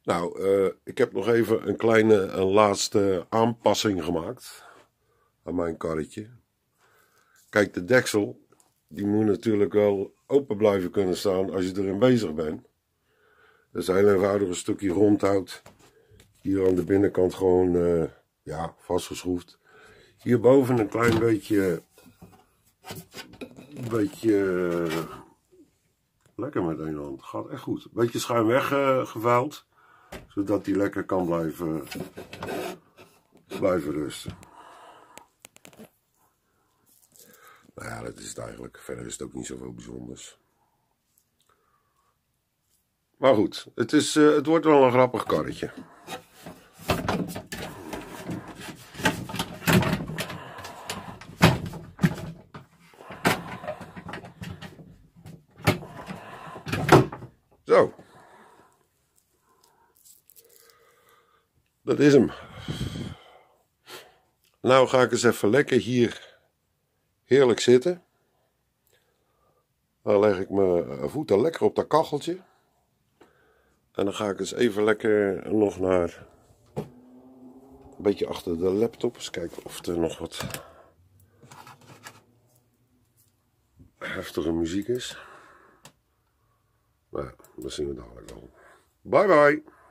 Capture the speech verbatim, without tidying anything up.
Nou, uh, ik heb nog even een kleine, een laatste aanpassing gemaakt aan mijn karretje. Kijk, de deksel, die moet natuurlijk wel open blijven kunnen staan als je erin bezig bent. Dat is een heel eenvoudig een stukje rondhout. Hier aan de binnenkant gewoon uh, ja, vastgeschroefd. Hierboven een klein beetje, een beetje uh, lekker met één hand. Gaat echt goed. Een beetje schuin weggevouwd, uh, zodat die lekker kan blijven, blijven rusten. Nou ja, dat is het eigenlijk. Verder is het ook niet zoveel bijzonders. Maar goed, het, is, uh, het wordt wel een grappig karretje. Zo. Dat is hem. Nou ga ik eens even lekker hier heerlijk zitten. Dan leg ik mijn voeten lekker op dat kacheltje. En dan ga ik eens even lekker nog naar een beetje achter de laptop. Eens kijken of er nog wat heftige muziek is. Nou, dat zien we dadelijk wel. Bye bye.